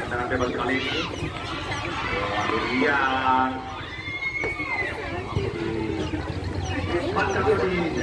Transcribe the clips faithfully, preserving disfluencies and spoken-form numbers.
tendangan bebas kali ini. Durian. Empat kali ini.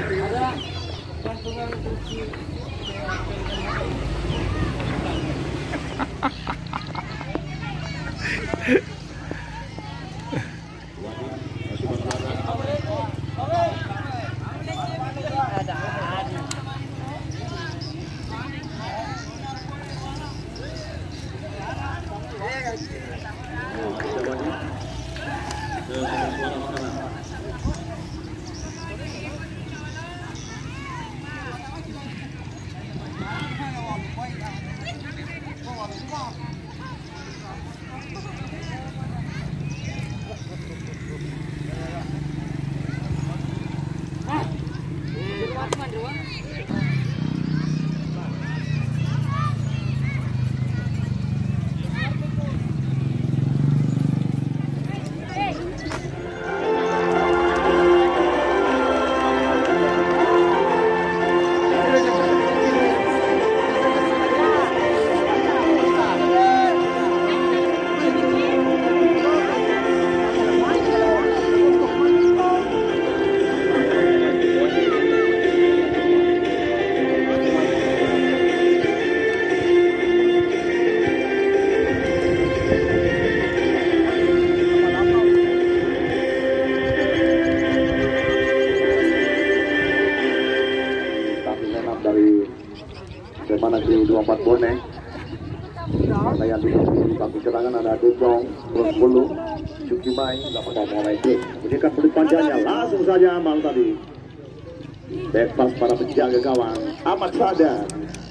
Mana di dua puluh empat bonek. Mana yang di bangku serangan ada Dudong, Bros Bulu, Cukimai, delapan mulai itu. Berikan peluit panjangnya langsung saja amal tadi. Bebas para penjaga gawang, amat sadar.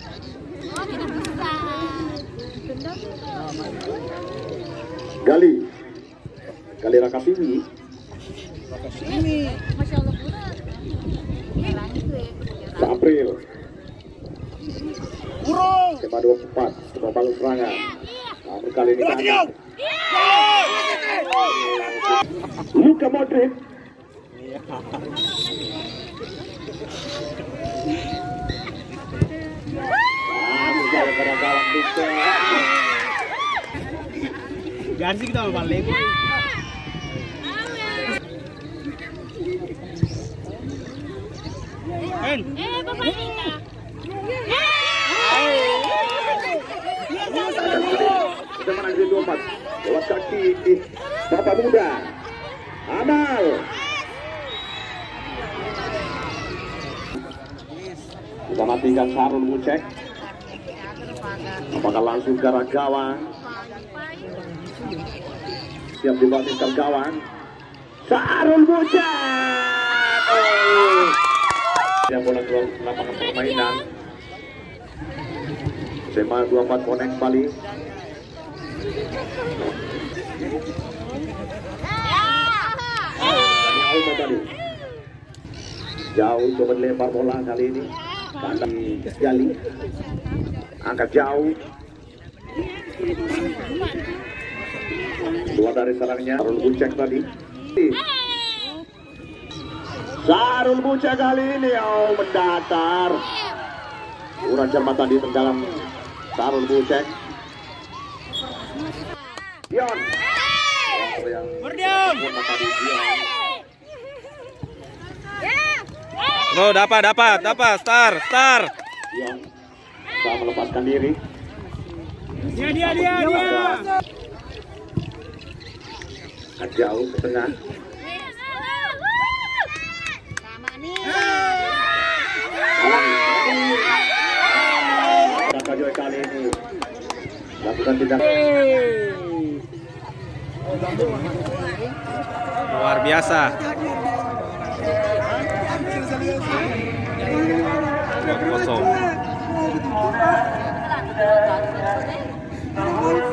Gali, Gali Rakasimi. Rakasimi. Masya Allah April. Burung. Tema dua puluh empat, coba balas serangan. Namun kali ini kanan. Luka Modric. Langsung saja pada gawang Duka. Garsi kita balik. Eh, Bapak Nita. Sudah menang dua puluh empat. Lewat kaki Bapak Muda Amal. Kita matikan Sarul Mucek. Apakah langsung ke arah gawang? Siap dibawa gawang. Sarul Mucek. Oh. Dia bola keluar lapangan permainan. Tema dua puluh empat konek Bali. Jauh tadi. Jauh coba lempar bola kali ini. Kandang Gali. Angkat jauh. Dua dari sarangnya. Sarul Bucek tadi. Sarul Bucek kali ini oh mendatar. Kurang cermat tadi tendangan Sarul Bucek. Dion. Berdiam. No, dapat, dapat, dapat, star, star. Dion bisa melepaskan diri. Dia, dia, dia, dia. Jauh ke tengah. Joy kali ini lakukan tindakan Luar biasa. Kosong.